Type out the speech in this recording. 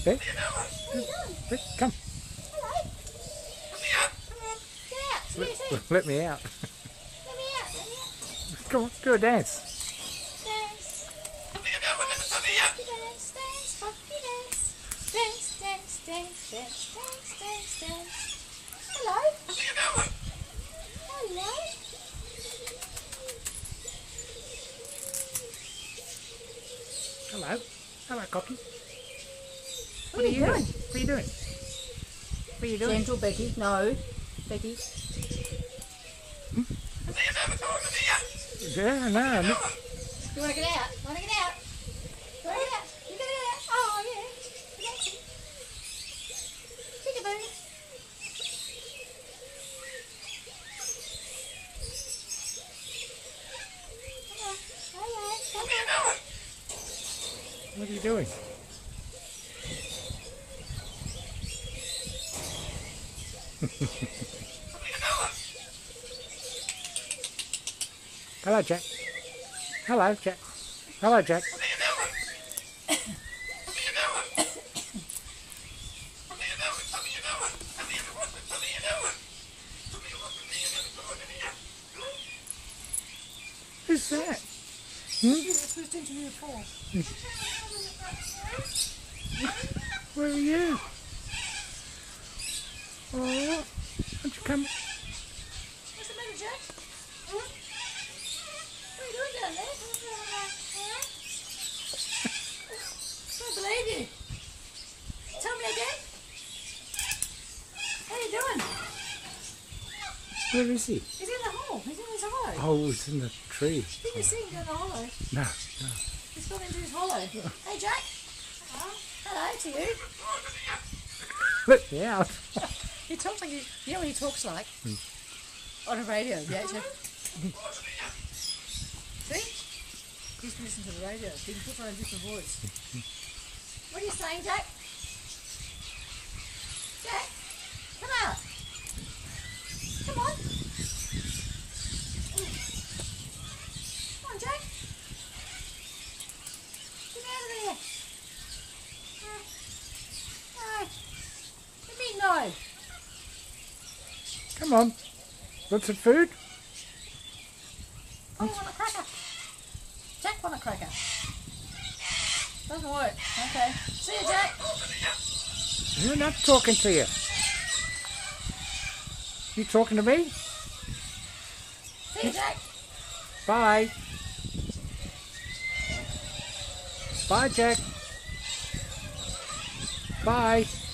Hey, What are you doing? hey, come. Hello. Come on. Get out. See you soon. Let me out. Let me out. Let me out. Come on, do a dance. Dance. Dance. Dance. Funky dance. Dance. Dance. Dance. Dance. Dance. Dance. Dance. Hello. Hello. Hello. Hello, Cocky. What are you doing? What are you doing? What are you doing? Gentle Becky. No. Becky. Yeah, no. You want to get out? Want to get out? You want to get out? You got to get out. Oh, yeah. Peekaboo. Hello. Hello. What are you doing? Hello, Jack. Hello, Jack. Hello, Jack. Who's that? Where are you? Oh, won't you come? What's the matter, Jack? What are you doing down there? Don't believe you. Tell me again. How are you doing? Where is he? He's in the hole. He's in his hollow. Oh, it's in the tree. Didn't you see him go in the hollow? No, no. He's gone into his hollow. Hey, Jack. Hello to you. Let me out. He talks like you know what he talks like? On a radio, yeah. See? He's listening to the radio. He can put on a different voice. What are you saying, Jack? Jack, come out. Come on. Come on, Jack. Get out of there. No. What do you mean no? Come on. Want some food? Oh, you want a cracker? Jack want a cracker. Doesn't work. Okay. See you, Jack. We're not talking to you. You talking to me? See you, Jack. Bye. Bye, Jack. Bye.